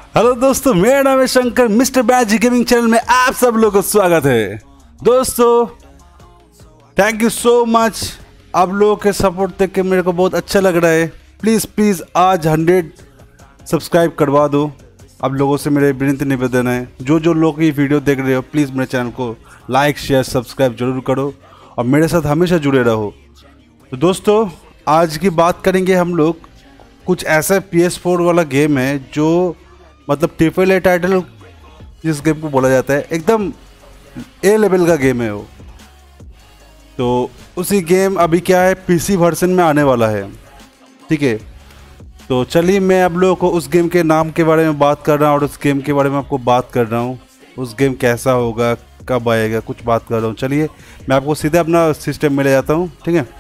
Hello दोस्तों, मेरा नाम है Shankar. Mister BG gaming channel में आप सब लोगों का स्वागत है। दोस्तों थैंक यू सो मच, आप लोगों के सपोर्ट देख के मेरे को बहुत अच्छा लग रहा है। प्लीज़ आज 100 सब्सक्राइब करवा दो। आप लोगों से मेरे विनती निवेदन है, जो लोग ये वीडियो देख रहे हो प्लीज़ मेरे चैनल को लाइक शेयर सब्सक्राइब जरूर करो और मेरे साथ हमेशा जुड़े रहो। तो दोस्तों आज की बात करेंगे हम लोग कुछ ऐसा PS4 वाला गेम है जो मतलब ट्रिपल ए टाइटल जिस गेम को बोला जाता है, एकदम ए लेवल का गेम है वो। तो उसी गेम अभी क्या है PC वर्जन में आने वाला है, ठीक है। तो चलिए मैं आप लोगों को उस गेम के नाम के बारे में बात कर रहा हूँ और उस गेम के बारे में आपको बात कर रहा हूँ। उस गेम कैसा होगा, कब आएगा, कुछ बात कर रहा हूँ। चलिए मैं आपको सीधे अपना सिस्टम में ले जाता हूँ, ठीक है।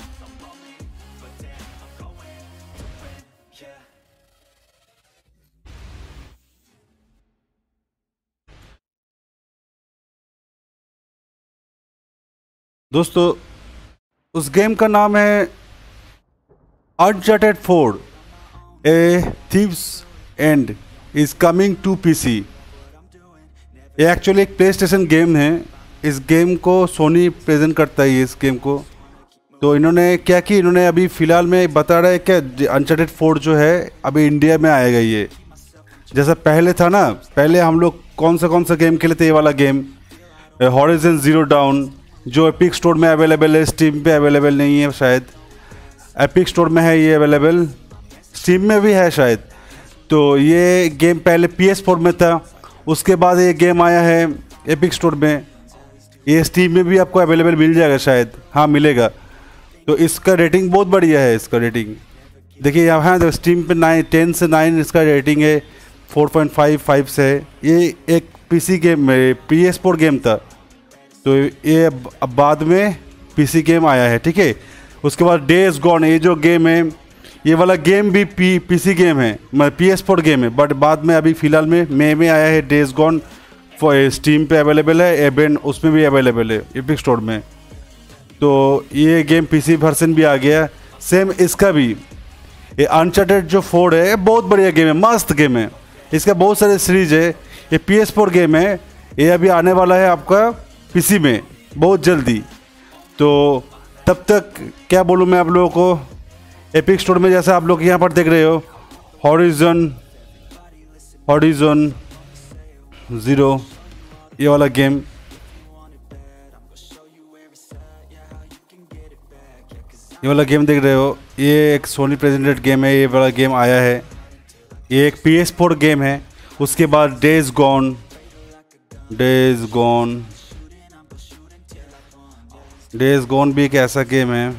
दोस्तों उस गेम का नाम है Uncharted 4 a thieves end is coming to PC। ये एक्चुअली एक प्लेस्टेशन गेम है। इस गेम को सोनी प्रेजेंट करता है इस गेम को। तो इन्होंने क्या कि इन्होंने अभी फ़िलहाल में बता रहा है कि अनचार्टेड 4 जो है अभी इंडिया में आएगा। ये जैसा पहले था ना, पहले हम लोग कौन सा गेम खेले थे, ये वाला गेम हॉरिजन ज़ीरो डाउन जो एपिक स्टोर में अवेलेबल है, स्टीम पे अवेलेबल नहीं है शायद। एपिक स्टोर में है ये अवेलेबल, स्टीम में भी है शायद। तो ये गेम पहले PS4 में था, उसके बाद ये गेम आया है एपिक स्टोर में। ये स्टीम में भी आपको अवेलेबल मिल जाएगा शायद, हाँ मिलेगा। तो इसका रेटिंग बहुत बढ़िया है। इसका रेटिंग देखिए यहाँ तो स्टीम पे 10 से 9 इसका रेटिंग है, 4.55 से। ये एक PC गेम PS4 गेम था, तो ये अब बाद में PC गेम आया है, ठीक है। उसके बाद डेज गॉन, ये जो गेम है ये वाला गेम भी PC गेम है, मतलब PS4 गेम है, बट बाद में अभी फ़िलहाल में मई में आया है डेज गॉन। स्टीम पे अवेलेबल है, एबेन उसमें भी अवेलेबल है एपिक स्टोर में। तो ये गेम PC वर्जन भी आ गया। सेम इसका भी ये अनचार्टेड जो 4 है बहुत बढ़िया गेम है, मस्त गेम है। इसका बहुत सारे सीरीज है। ये PS4 गेम है, ये अभी आने वाला है आपका PC में बहुत जल्दी। तो तब तक क्या बोलूँ मैं आप लोगों को, एपिक स्टोर में जैसा आप लोग यहाँ पर देख रहे हो हॉरिजन ज़ीरो ये वाला गेम, ये वाला गेम देख रहे हो, ये एक सोनी प्रेजेंटेड गेम है। ये वाला गेम आया है, ये एक PS4 गेम है। उसके बाद डेज गॉन भी एक ऐसा गेम है।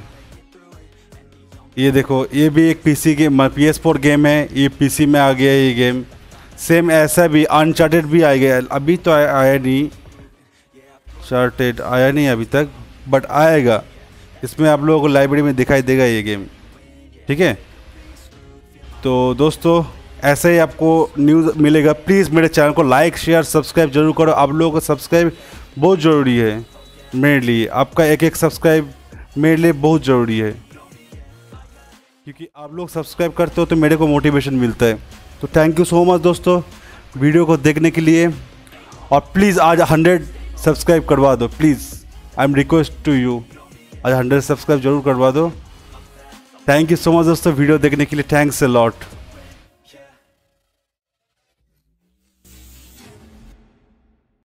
ये देखो ये भी एक PC गेम, PS4 गेम है, ये PC में आ गया ये गेम। सेम ऐसा भी अनचार्टेड भी आ गया, अभी तो आया नहीं, चार्टेड आया नहीं अभी तक, बट आएगा। इसमें आप लोगों को लाइब्रेरी में दिखाई देगा ये गेम, ठीक है। तो दोस्तों ऐसे ही आपको न्यूज़ मिलेगा। प्लीज़ मेरे चैनल को लाइक शेयर सब्सक्राइब जरूर करो। आप लोगों को सब्सक्राइब बहुत ज़रूरी है मेरे लिए। आपका एक सब्सक्राइब मेरे लिए बहुत ज़रूरी है, क्योंकि आप लोग सब्सक्राइब करते हो तो मेरे को मोटिवेशन मिलता है। तो थैंक यू सो मच दोस्तों वीडियो को देखने के लिए। और प्लीज़ आज 100 सब्सक्राइब करवा दो, please I am request to you. आज 100 सब्सक्राइब जरूर करवा दो। थैंक यू सो मच दोस्तों वीडियो देखने के लिए। Thanks a lot.